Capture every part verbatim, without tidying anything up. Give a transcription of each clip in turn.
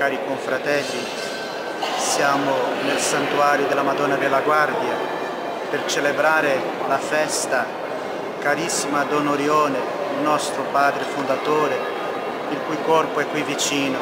cari confratelli, siamo nel santuario della Madonna della Guardia per celebrare la festa carissima Don Orione, il nostro padre fondatore, il cui corpo è qui vicino.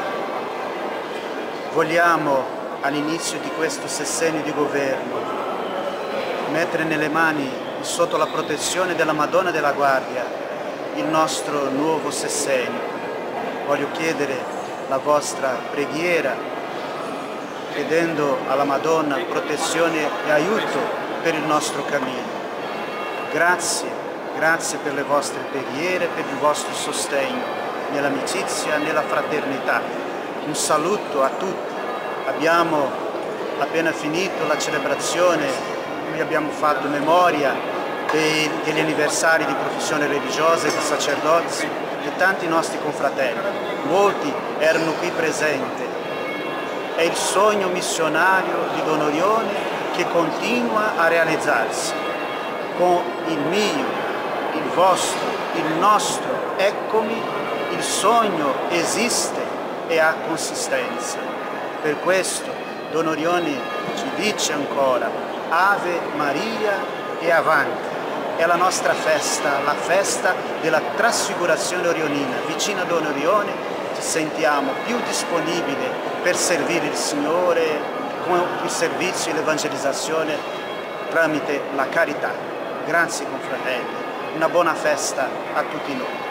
Vogliamo all'inizio di questo sessennio di governo mettere nelle mani, sotto la protezione della Madonna della Guardia, il nostro nuovo sessennio. Voglio chiedere la vostra preghiera, chiedendo alla Madonna protezione e aiuto per il nostro cammino. Grazie, grazie per le vostre preghiere, per il vostro sostegno nell'amicizia, nella fraternità. Un saluto a tutti. Abbiamo appena finito la celebrazione, noi abbiamo fatto memoria dei, degli anniversari di professione religiosa e di sacerdozio di tanti nostri confratelli. Molti erano qui presenti. È il sogno missionario di Don Orione che continua a realizzarsi. Con il mio, il vostro, il nostro, eccomi, il sogno esiste e ha consistenza. Per questo Don Orione ci dice ancora: Ave Maria e avanti. È la nostra festa, la festa della trasfigurazione orionina. Vicino a Don Orione ci sentiamo più disponibili per servire il Signore con il servizio e l'evangelizzazione tramite la carità. Grazie confratelli, una buona festa a tutti noi.